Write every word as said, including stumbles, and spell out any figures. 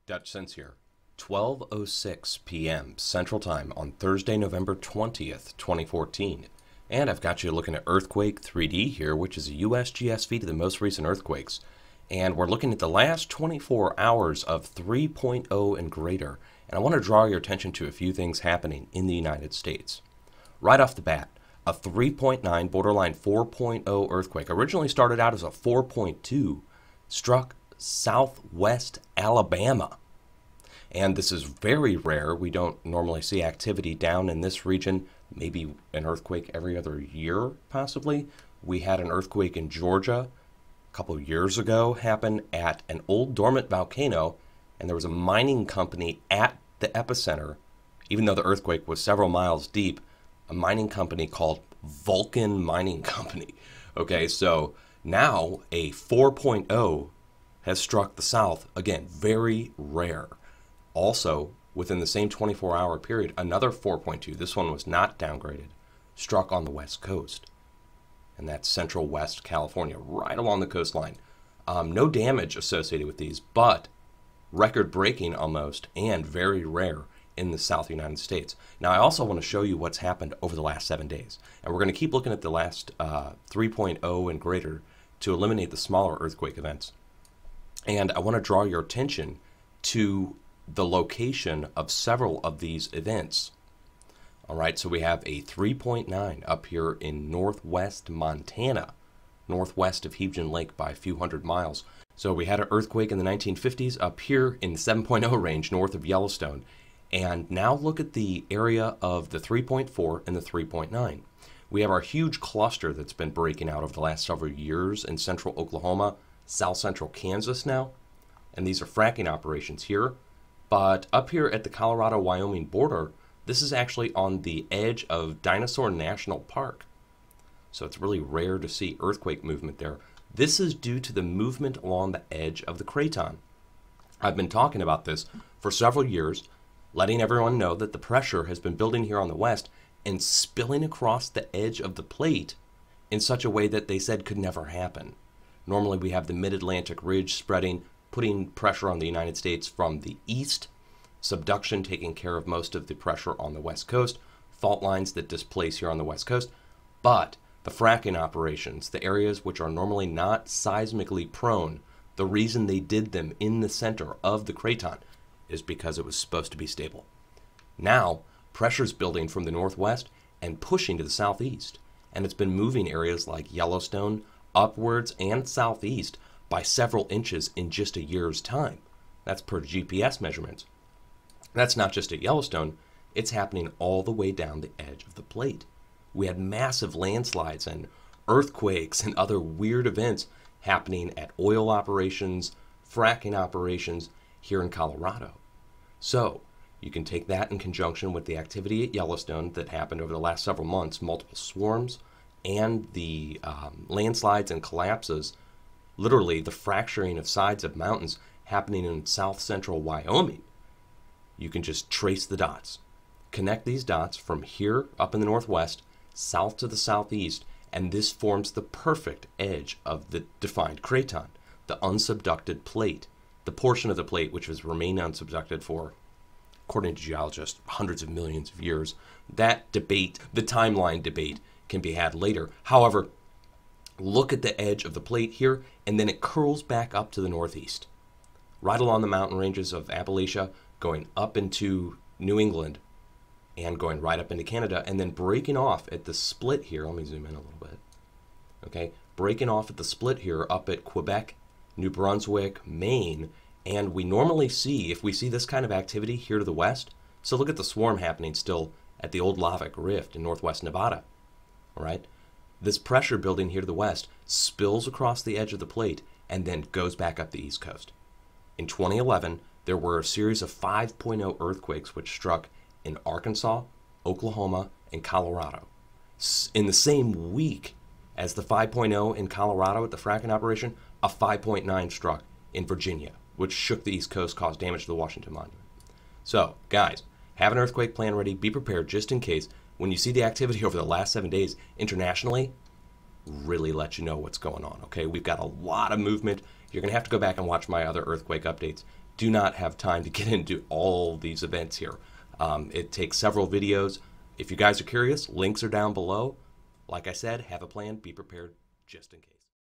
Dutchsinse here. twelve oh six p m Central Time on Thursday, November twentieth, twenty fourteen. And I've got you looking at Earthquake three D here, which is a U S G S feed of the most recent earthquakes. And we're looking at the last twenty-four hours of three point oh and greater. And I want to draw your attention to a few things happening in the United States. Right off the bat, a three point nine, borderline four point oh earthquake, originally started out as a four point two, struck southwest Alabama. And this is very rare. We don't normally see activity down in this region, maybe an earthquake every other year, possibly. We had an earthquake in Georgia a couple of years ago happen at an old dormant volcano, and there was a mining company at the epicenter, even though the earthquake was several miles deep, a mining company called Vulcan Mining Company. Okay, so now a four point oh has struck the south. Again, very rare. Also, within the same twenty-four hour period, another four point two, this one was not downgraded, struck on the west coast. And that's central west California, right along the coastline. Um, no damage associated with these, but record-breaking almost, and very rare in the South United States. Now, I also want to show you what's happened over the last seven days. And we're going to keep looking at the last uh, three point oh and greater to eliminate the smaller earthquake events. And I want to draw your attention to the location of several of these events. All right, so we have a three point nine up here in northwest Montana, northwest of Hebgen Lake by a few hundred miles. So we had an earthquake in the nineteen fifties up here in the seven point oh range north of Yellowstone. And now look at the area of the three point four and the three point nine. We have our huge cluster that's been breaking out over the last several years in central Oklahoma, south central Kansas now. And these are fracking operations here. But up here at the Colorado-Wyoming border, this is actually on the edge of Dinosaur National Park. So it's really rare to see earthquake movement there. This is due to the movement along the edge of the craton. I've been talking about this for several years, letting everyone know that the pressure has been building here on the west and spilling across the edge of the plate in such a way that they said could never happen. Normally we have the mid-Atlantic ridge spreading, putting pressure on the United States from the east, subduction taking care of most of the pressure on the west coast, fault lines that displace here on the west coast, but the fracking operations, the areas which are normally not seismically prone, the reason they did them in the center of the craton is because it was supposed to be stable. Now, pressure's building from the northwest and pushing to the southeast, and it's been moving areas like Yellowstone upwards and southeast by several inches in just a year's time. That's per G P S measurements. That's not just at Yellowstone, it's happening all the way down the edge of the plate. We had massive landslides and earthquakes and other weird events happening at oil operations, fracking operations here in Colorado. So you can take that in conjunction with the activity at Yellowstone that happened over the last several months, multiple swarms, and the um, landslides and collapses, literally the fracturing of sides of mountains happening in south central Wyoming. You can just trace the dots. Connect these dots from here up in the northwest, south to the southeast, and this forms the perfect edge of the defined craton, the unsubducted plate, the portion of the plate which has remained unsubducted for, according to geologists, hundreds of millions of years. That debate, the timeline debate, can be had later. However, look at the edge of the plate here, and then it curls back up to the northeast, right along the mountain ranges of Appalachia, going up into New England, and going right up into Canada, and then breaking off at the split here. Let me zoom in a little bit. Okay, breaking off at the split here up at Quebec, New Brunswick, Maine, and we normally see, if we see this kind of activity here to the west, so look at the swarm happening still at the old Lavic Rift in northwest Nevada, all right? This pressure building here to the west spills across the edge of the plate and then goes back up the east coast. In twenty eleven, there were a series of five point oh earthquakes which struck in Arkansas, Oklahoma, and Colorado. In the same week as the five point oh in Colorado at the fracking operation, a five point nine struck in Virginia, which shook the East Coast, caused damage to the Washington Monument. So, guys, have an earthquake plan ready. Be prepared just in case. When you see the activity over the last seven days internationally, really let you know what's going on, okay? We've got a lot of movement You're going to have to go back and watch my other earthquake updates. Do not have time to get into all these events here. Um, it takes several videos. If you guys are curious, links are down below. Like I said, have a plan, be prepared just in case.